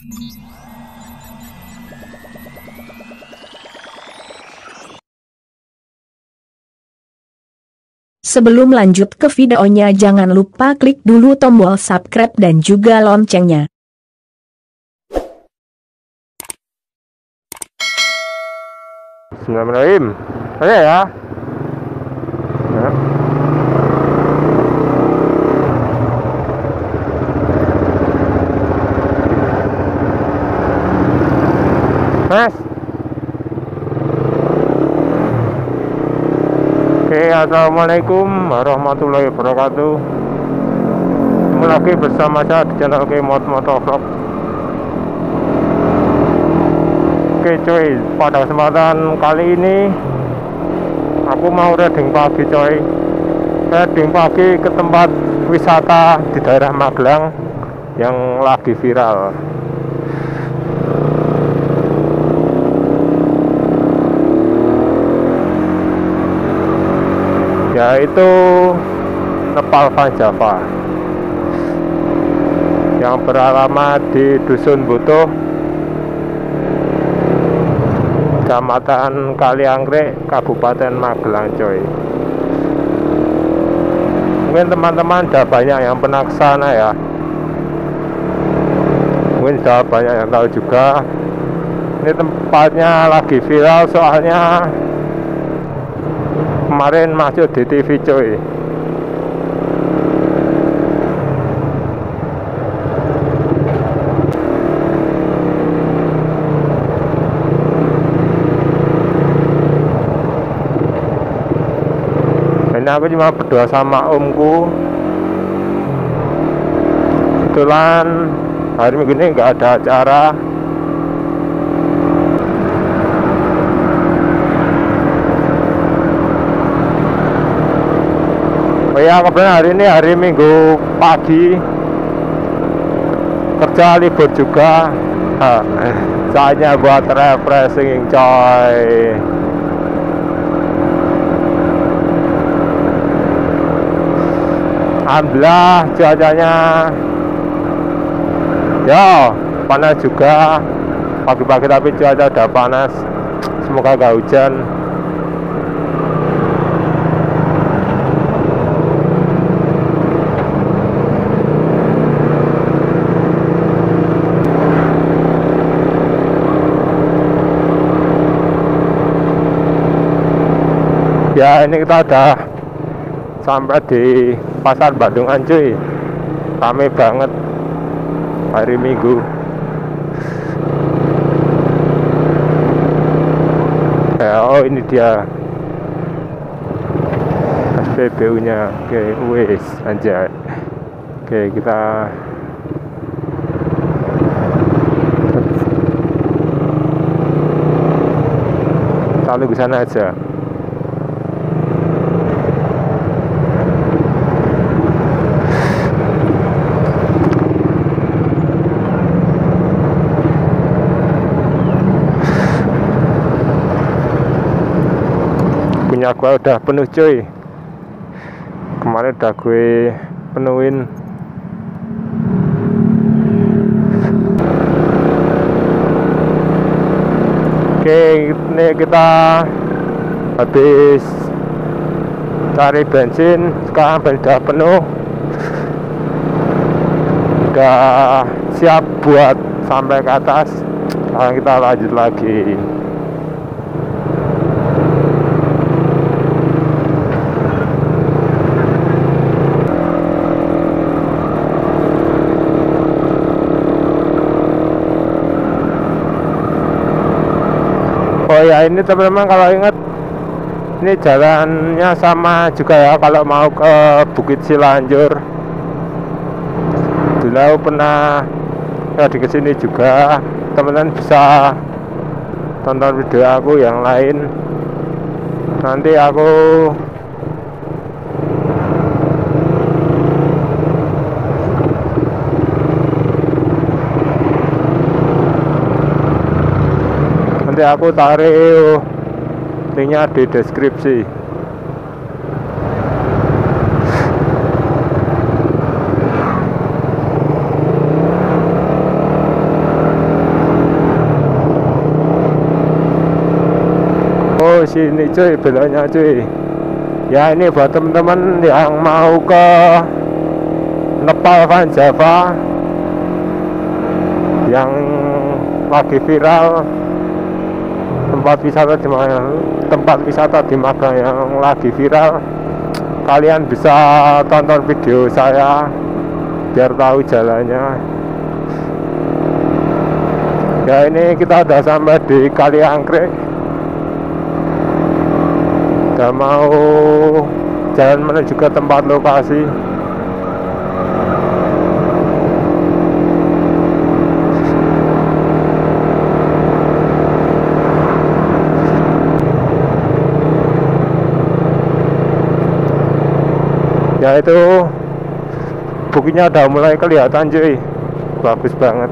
Sebelum lanjut ke videonya, jangan lupa klik dulu tombol subscribe dan juga loncengnya. Bismillahirrahmanirrahim. Saya ya. Mas. Oke, assalamualaikum warahmatullahi wabarakatuh. Ketemu lagi bersama saya di channel Motovlog. Oke coy, pada kesempatan kali ini aku mau riding pagi coy. Riding pagi ke tempat wisata di daerah Magelang yang lagi viral, yaitu Nepal Van Java yang beralamat di Dusun Butuh, Kecamatan Kalianggrek, Kabupaten Magelang coy. Mungkin teman-teman udah banyak yang pernah ke sana ya. Mungkin sudah banyak yang tahu juga. Ini tempatnya lagi viral soalnya kemarin masuk di TV coy. Ini aku cuma berdoa sama omku. Kebetulan hari Minggu ini nggak ada acara. Oh ya, kebetulan hari ini hari Minggu pagi, kerja libur juga. Saatnya buat refreshing coy. Alhamdulillah cuacanya ya panas juga pagi-pagi, tapi cuaca udah panas. Semoga gak hujan. Ya, ini kita udah sampai di Pasar Bandungan cuy. Rame banget hari Minggu. Ya, oh ini dia SPBU nya. Oke, wes anjay. Oke, kita lalu ke sana aja. Punya gua udah penuh cuy. Kemarin udah gue penuhin. Oke, ini kita habis cari bensin. Sekarang bensin udah penuh, udah siap buat sampai ke atas. Sekarang kita lanjut lagi. Oh ya, ini teman-teman kalau ingat, ini jalannya sama juga ya kalau mau ke Bukit Cilanjur. Dulu aku pernah ya di kesini juga. Teman-teman bisa tonton video aku yang lain. Nanti aku tarik linknya di deskripsi. sini cuy, beloknya cuy. Ya ini buat teman-teman yang mau ke Nepal Van Java yang lagi viral, tempat wisata di Magelang yang lagi viral. Kalian bisa tonton video saya biar tahu jalannya. Ya ini kita udah sampai di Kali Anggrek, udah mau jalan menuju ke tempat lokasi. Ya itu bukitnya udah mulai kelihatan cuy, bagus banget.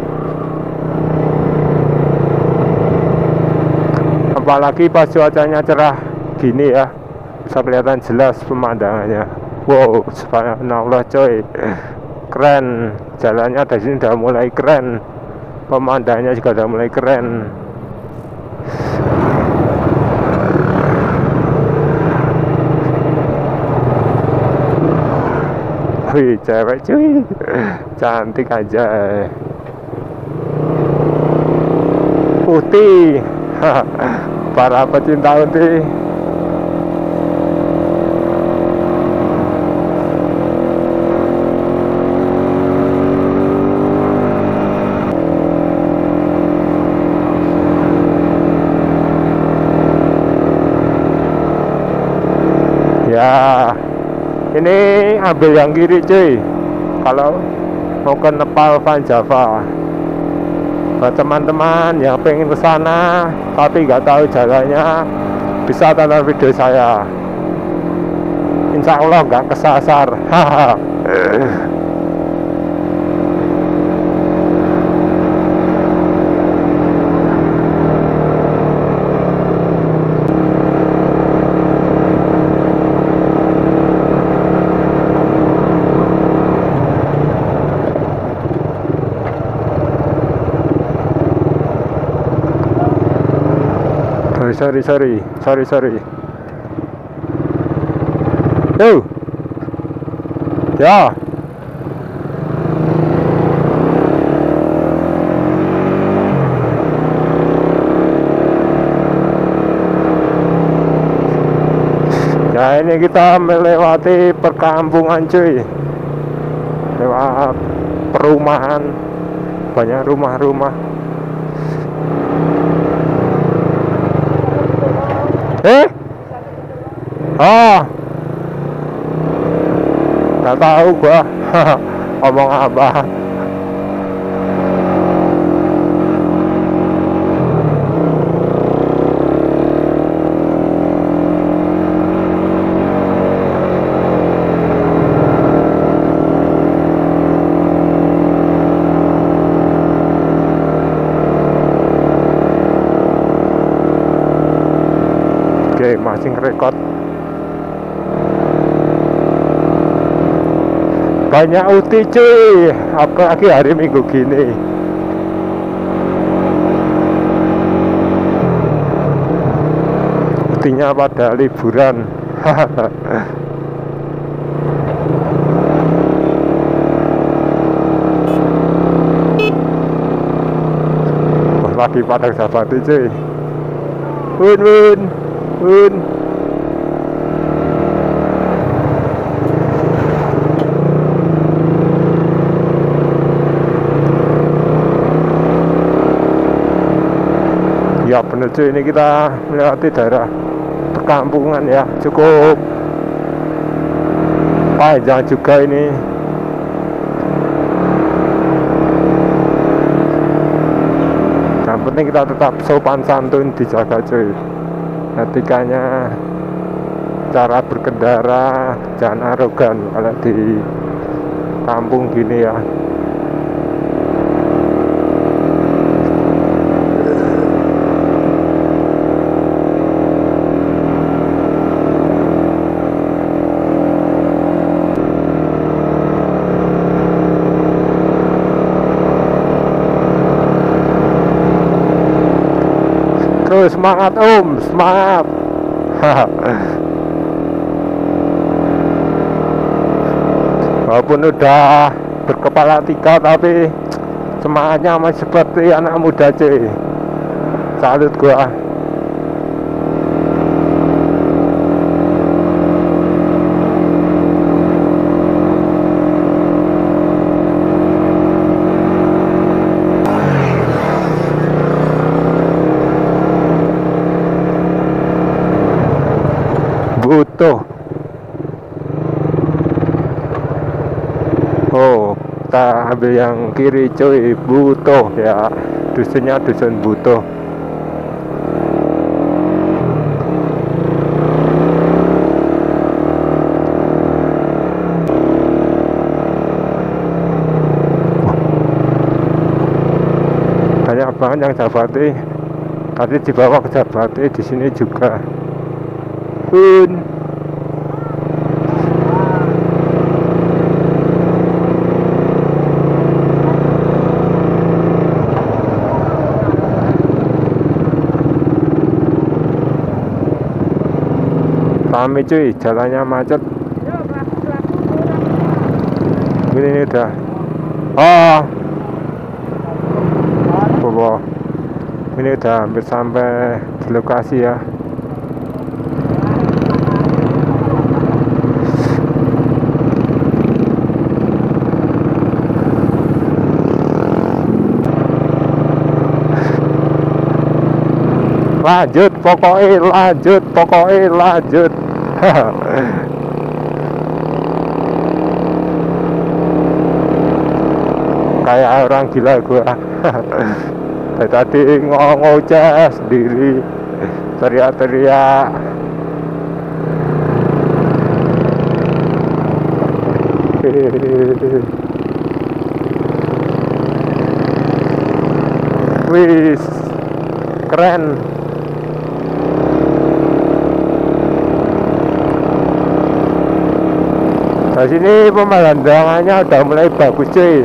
Apalagi pas cuacanya cerah gini ya, bisa kelihatan jelas pemandangannya. Wow, subhanallah coy, keren. Jalannya dari sini udah mulai keren, pemandangannya juga udah mulai keren. Wih, cewek cuy, cantik aja, putih. Para pecinta putih. Ya, ini ambil yang kiri cuy, kalau mau ke Nepal Van Java. Buat teman-teman yang pengen ke sana tapi nggak tahu jalannya, bisa tonton video saya. Insya Allah nggak kesasar. Sorry. Yo, ya. Ya ini kita melewati perkampungan cuy, lewat perumahan, banyak rumah-rumah. Nggak tahu gua ngomong apa. Oke, masih ngerekord. Banyak uti cuy, apalagi hari Minggu gini. Utinya pada liburan. Wah, lagi Padang Sabati cuy. Win. Ya bener cuy, ini kita melewati daerah perkampungan ya, cukup panjang juga ini. Yang penting kita tetap sopan santun, dijaga cuy etikanya, cara berkendara, jangan arogan kalau di kampung gini ya. terus, semangat Om, semangat. Walaupun udah berkepala 3 tapi semangatnya masih seperti anak muda cuy. Salut gua. Butuh. Oh, kita ambil yang kiri cuy, Butuh ya. Dusunnya dusun Butuh. Banyak banget yang Jabati. Tadi dibawa ke Jabati, di sini juga. Rame cuy, jalannya macet. Ini udah. Oh, wow. Ini udah hampir sampai di lokasi ya. Lanjut pokoknya lanjut. Kayak orang gila gua. Dari tadi ngoceh sendiri, teriak-teriak. Wis keren. Di sini pemandangannya udah mulai bagus cuy.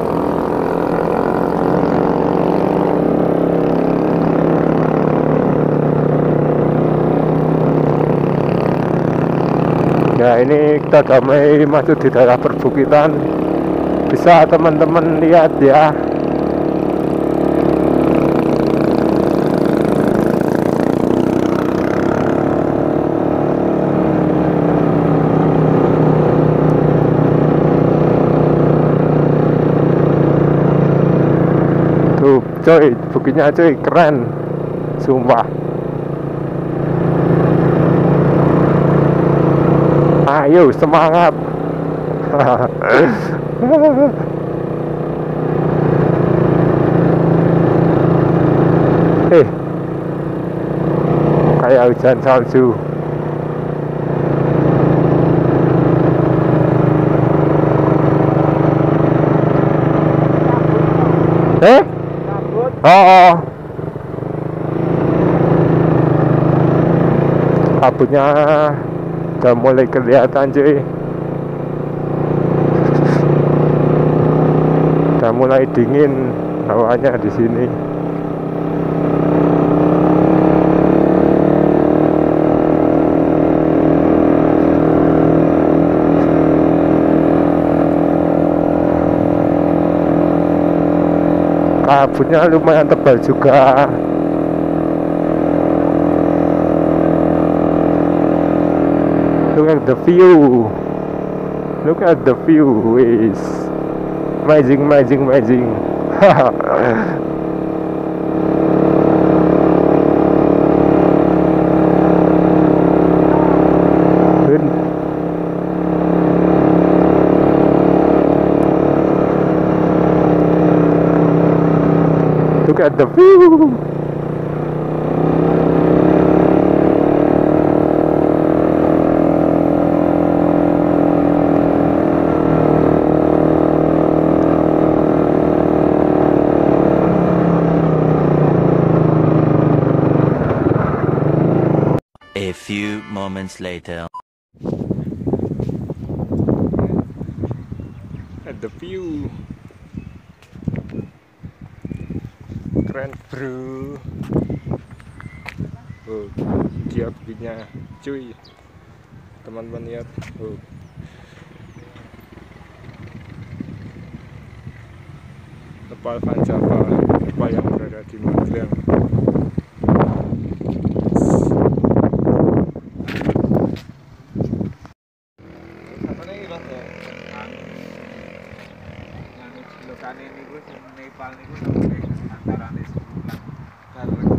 Ya ini kita udah mulai masuk di daerah perbukitan. Bisa teman-teman lihat ya. Tuh coy, bukitnya coy, keren. Sumpah. Ayo semangat. Kayak hujan salju. Oh. Kabutnya udah mulai kelihatan cuy. Udah mulai dingin hawanya di sini. Kabutnya lumayan tebal juga. Look at the view. Look at the view. Is amazing. Look at the view. A few moments later. At the view. Keren bro. Oh, dia bikinnya cuy. Teman-teman lihat. Oh. Kapal Van Java, kapal yang berada di Magelang. Lokane niku sing Nepal niku antarané sebulan.